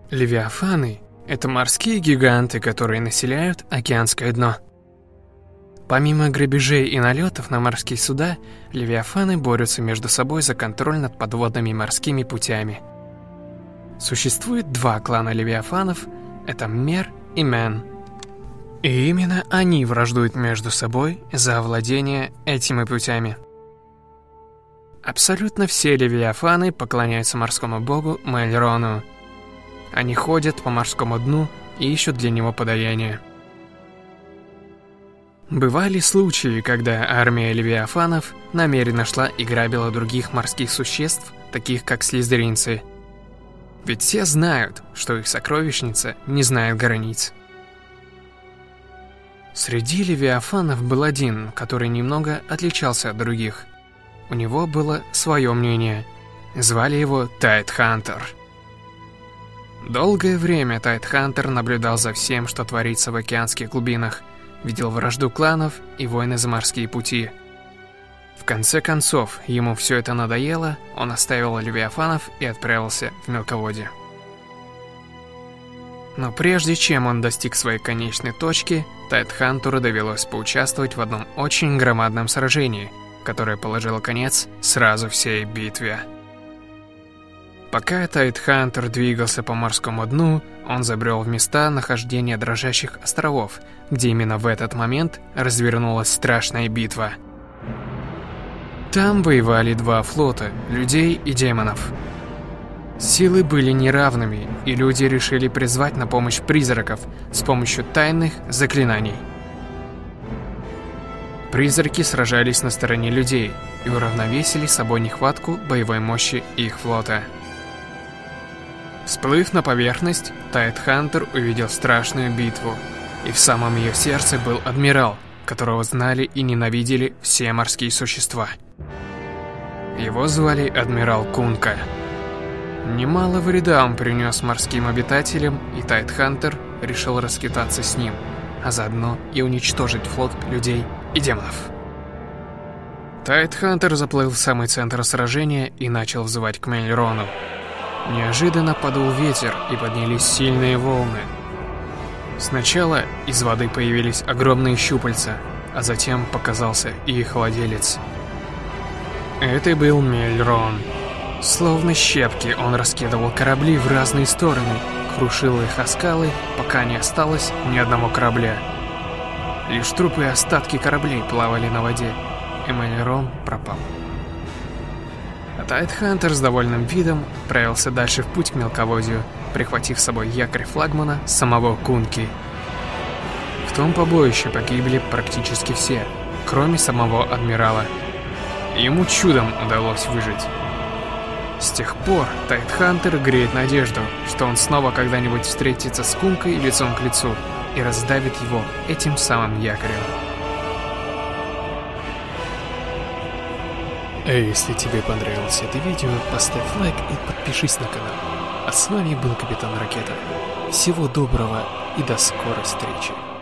Левиафаны – это морские гиганты, которые населяют океанское дно. Помимо грабежей и налетов на морские суда, левиафаны борются между собой за контроль над подводными морскими путями. Существует два клана левиафанов – это Мер и Мен. И именно они враждуют между собой за овладение этими путями. Абсолютно все левиафаны поклоняются морскому богу Мельрону. Они ходят по морскому дну и ищут для него подаяние. Бывали случаи, когда армия левиафанов намеренно шла и грабила других морских существ, таких как слизеринцы. Ведь все знают, что их сокровищница не знает границ. Среди левиафанов был один, который немного отличался от других. У него было свое мнение. Звали его Тайтхантер. Долгое время Тайтхантер наблюдал за всем, что творится в океанских глубинах, видел вражду кланов и войны за морские пути. В конце концов, ему все это надоело, он оставил левиафанов и отправился в мелководье. Но прежде чем он достиг своей конечной точки, Тайтхантеру довелось поучаствовать в одном очень громадном сражении, которое положило конец сразу всей битве. Пока Тайтхантер двигался по морскому дну, он забрел в места нахождения дрожащих островов, где именно в этот момент развернулась страшная битва. Там воевали два флота – людей и демонов. Силы были неравными, и люди решили призвать на помощь призраков с помощью тайных заклинаний. Призраки сражались на стороне людей и уравновесили собой нехватку боевой мощи их флота. Всплыв на поверхность, Тайтхантер увидел страшную битву, и в самом ее сердце был адмирал, которого знали и ненавидели все морские существа. Его звали адмирал Кунка. Немало вреда он принес морским обитателям, и Тайтхантер решил расквитаться с ним, а заодно и уничтожить флот людей и демонов. Тайтхантер заплыл в самый центр сражения и начал взывать к Мельрону. Неожиданно подул ветер, и поднялись сильные волны. Сначала из воды появились огромные щупальца, а затем показался и их владелец. Это был Мельрон. Словно щепки он раскидывал корабли в разные стороны, крушил их о скалы, пока не осталось ни одного корабля. Лишь трупы и остатки кораблей плавали на воде, и Мельрон пропал. А Тайтхантер с довольным видом отправился дальше в путь к мелководью, прихватив с собой якорь флагмана самого Кунки. В том побоище погибли практически все, кроме самого адмирала. Ему чудом удалось выжить. С тех пор Тайтхантер греет надежду, что он снова когда-нибудь встретится с Кункой лицом к лицу и раздавит его этим самым якорем. А если тебе понравилось это видео, поставь лайк и подпишись на канал. А с вами был Капитан Ракета. Всего доброго и до скорой встречи.